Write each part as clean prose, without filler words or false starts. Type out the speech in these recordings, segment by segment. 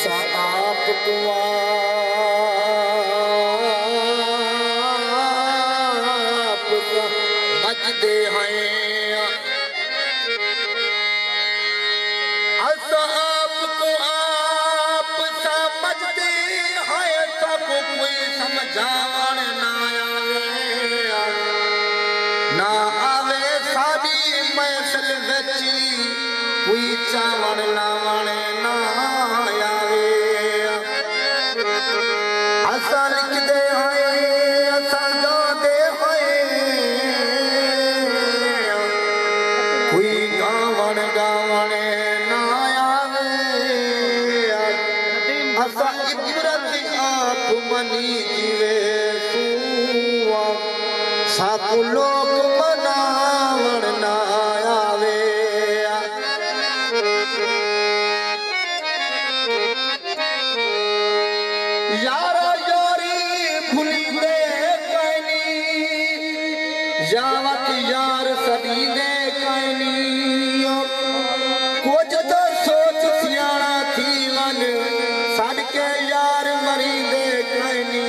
असा आप तुआ मचदे हैं असा आप समझदे हैं सब कोई समझावण ना आवे साडी महफिल विच कोई चावण लावण ना आवे असा लिखदे हैं असा गांदे हैं कोई गावण गावण ना आवे असा इबरत आप मनी जीवे सुआ साकु लोक मनावण ना आवे यारा यारी भूली दे कैनी यावत यार सदी दे कैनी कुछ तो सोच सियाणा थी वन सद के यार मरी दे कैनी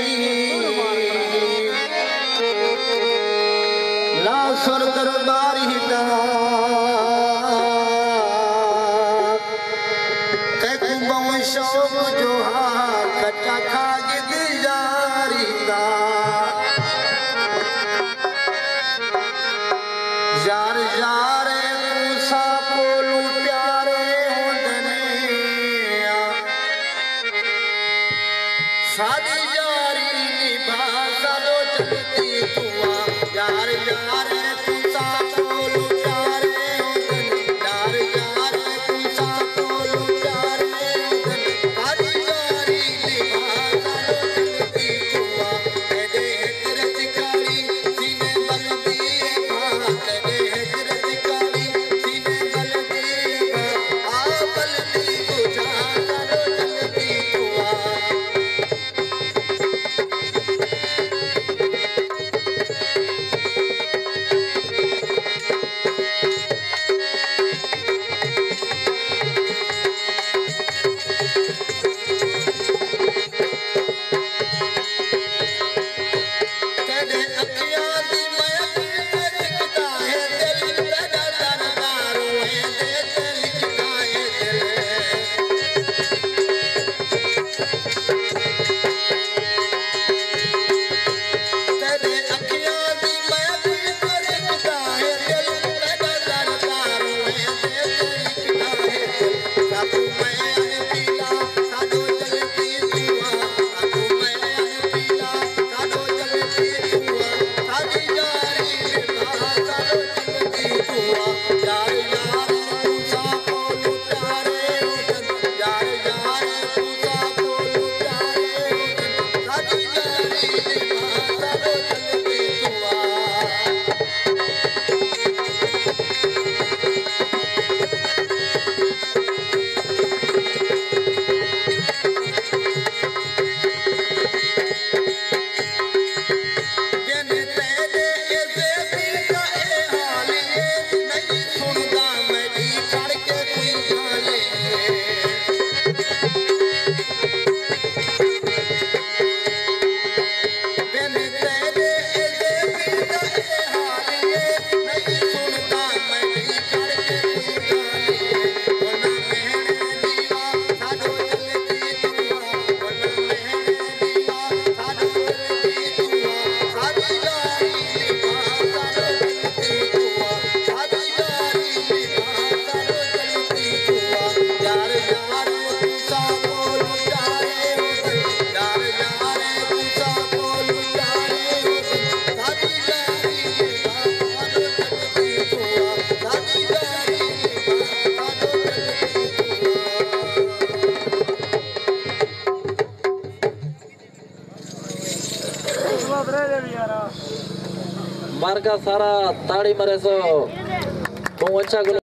ला सुर दरबार ही शौक जो हा कच्चा खागिद यारी दा यार यार मूसा कोलू प्यारे होंदने सादी यारी निभा सदो चलती तुआ यार यार मूसा कोलू प्यारे होंदने यार यार मूसा कोलू प्यारे मार्का सारा ताड़ी मरे सो तो अच्छा